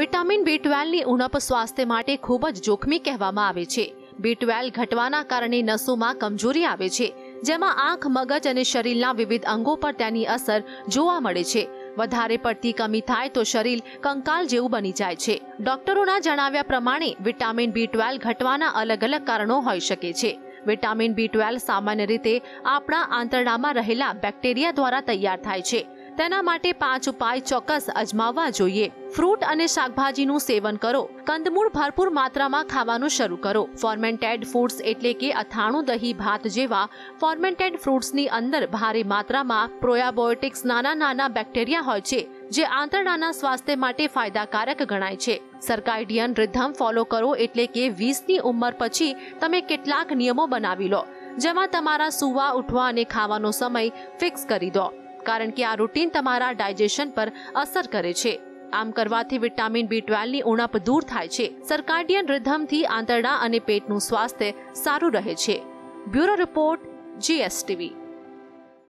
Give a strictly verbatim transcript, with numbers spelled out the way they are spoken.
Vitamin B twelve ની ઉણપ સ્વાસ્થ્ય માટે ખૂબ જ જોખમી કહેવામાં આવે છે। બી ટ્વેલ્વ ઘટવાના કારણે નસોમાં કમજોરી આવે છે, જેમાં આંખ, મગજ અને શરીરના વિવિધ અંગો પર તેની અસર જોવા મળે છે। વધારે પડતી કમી થાય તો શરીર કંકાલ જેવું બની જાય છે। ડોક્ટરોના જણાવ્યા પ્રમાણે વિટામિન બી ટ્વેલ્વ ઘટવાના અલગ અલગ કારણો હોઈ શકે છે। વિટામિન બી ટ્વેલ્વ સામાન્ય રીતે આપણા આંતરડામાં રહેલા બેક્ટેરિયા દ્વારા તૈયાર થાય છે। તેના માટે પાંચ ઉપાય ચોક્કસ અજમાવવા જોઈએ। ફ્રૂટ અને શાકભાજીનું સેવન કરો। કંદમૂળ ભરપૂર માત્રામાં ખાવાનું શરૂ કરો। ફોર્મેન્ટેડ ફૂડ્સ એટલે કે અથાણું, દહીં, ભાત જેવા ફોર્મેન્ટેડ ફ્રૂટ્સની અંદર ભારે માત્રામાં પ્રોયાબાયોટિક્સ નાના નાના બેક્ટેરિયા હોય છે, જે આંતરડાના સ્વાસ્થ્ય માટે ફાયદાકારક ગણાય છે। સર્કાડિયન રિધમ ફોલો કરો એટલે કે વીસની ઉંમર પછી તમે કેટલાક નિયમો બનાવી લો, જેમાં તમારા સૂવા, ઉઠવા અને ખાવાનો સમય ફિક્સ કરી દો, કારણ કે આ રૂટીન તમારા ડાયજેશન પર અસર કરે છે। આમ કરવાથી વિટામિન બી ટ્વેલ્વ ની ઉણપ દૂર થાય છે। સર્કાડિયન રિધમથી આંતરડા અને પેટનું સ્વાસ્થ્ય સારું રહે છે। Bureau report, GSTV.